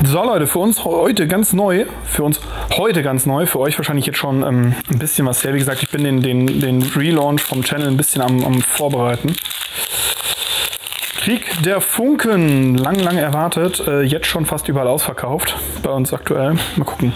So Leute, für uns heute ganz neu, für euch wahrscheinlich jetzt schon ein bisschen was her. Wie gesagt, ich bin den Relaunch vom Channel ein bisschen am Vorbereiten. Krieg der Funken, lang erwartet, jetzt schon fast überall ausverkauft, bei uns aktuell. Mal gucken.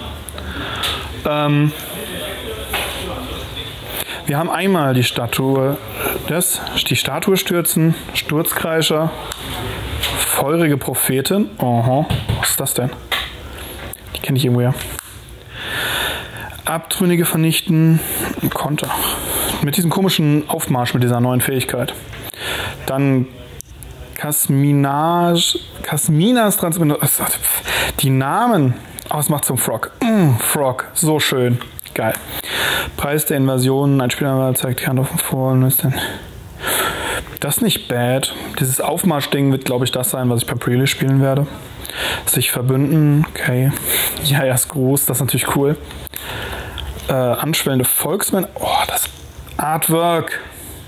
Wir haben einmal die Statue stürzen, Sturzkreischer, feurige Prophetin. Aha, was ist das denn? Die kenne ich irgendwoher. Abtrünnige vernichten, Konter. Mit diesem komischen Aufmarsch, mit dieser neuen Fähigkeit. Dann Kasminas Transmission. Die Namen. Oh, es macht zum Frog. Frog, so schön. Geil. Preis der Invasion. Ein Spieler zeigt die Hand auf den Vor. Das ist nicht bad. Dieses Aufmarsch-Ding wird, glaube ich, das sein, was ich per Pre-Release spielen werde. Sich verbünden. Okay. Ja, er ist groß. Das ist natürlich cool. Anschwellende Volksmänner. Oh, das Artwork.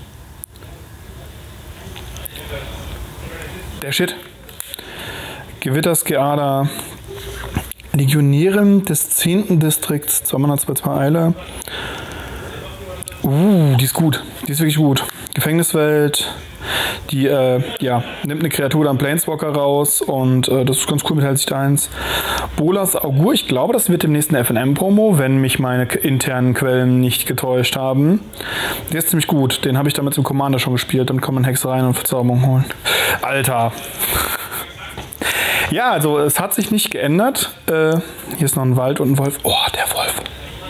Der Shit. Gewittersgeader. Legionärin des 10. Distrikts. 202 Eile. Die ist gut. Die ist wirklich gut. Gefängniswelt. Die nimmt eine Kreatur am Planeswalker raus und das ist ganz cool mit Hellsicht 1. Bolas Augur, ich glaube, das wird im nächsten FNM-Promo, wenn mich meine internen Quellen nicht getäuscht haben. Der ist ziemlich gut. Den habe ich damals im Commander schon gespielt. Dann kann man Hexereien und Verzauberung holen. Alter. Ja, also es hat sich nicht geändert. Hier ist noch ein Wald und ein Wolf. Oh, der Wolf.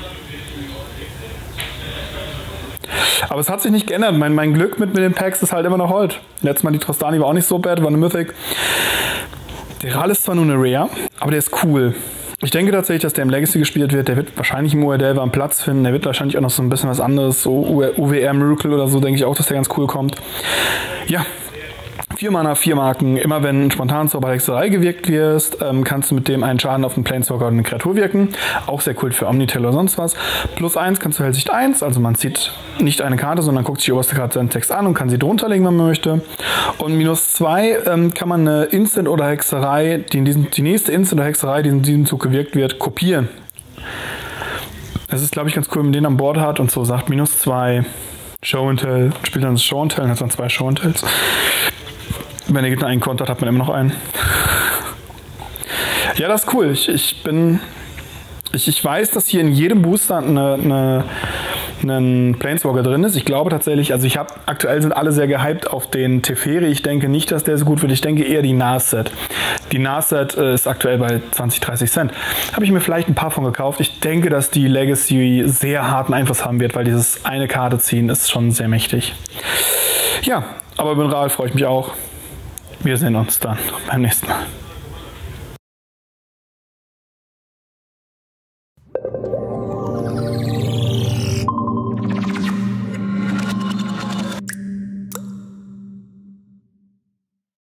Aber es hat sich nicht geändert. Mein Glück mit den Packs ist halt immer noch Hold. Letztes Mal die Trostani war auch nicht so bad, war eine Mythic. Der Ral ist zwar nur eine Rare, aber der ist cool. Ich denke tatsächlich, dass der im Legacy gespielt wird. Der wird wahrscheinlich im URDelver einen Platz finden. Der wird wahrscheinlich auch noch so ein bisschen was anderes. So UWR Miracle oder so, denke ich auch, dass der ganz cool kommt. Ja. 4 Mana, 4 Marken. Immer wenn ein Spontanzauber Hexerei gewirkt wirst, kannst du mit dem einen Schaden auf einen Planeswalker oder eine Kreatur wirken. Auch sehr cool für Omnitel oder sonst was. +1 kannst du Hellsicht 1, also man zieht nicht eine Karte, sondern guckt sich die oberste Karte seinen Text an und kann sie drunter legen, wenn man möchte. Und -2 kann man eine Instant oder Hexerei, die nächste Instant oder Hexerei, die in diesem Zug gewirkt wird, kopieren. Das ist, glaube ich, ganz cool, wenn man den an Bord hat und so sagt -2 Show and Tell, spielt dann das Show and Tell, dann hat man 2 Show and Tells. Wenn der Gegner einen kontert, hat man immer noch einen. Ja, das ist cool. Ich weiß, dass hier in jedem Booster ein Planeswalker drin ist. Ich glaube tatsächlich, also aktuell sind alle sehr gehypt auf den Teferi. Ich denke nicht, dass der so gut wird. Ich denke eher die Narset. Die Narset ist aktuell bei 20, 30 Cent. Habe ich mir vielleicht ein paar von gekauft. Ich denke, dass die Legacy sehr harten Einfluss haben wird, weil dieses eine Karte ziehen ist schon sehr mächtig. Ja, aber über den Ral freue ich mich auch. Wir sehen uns dann beim nächsten Mal.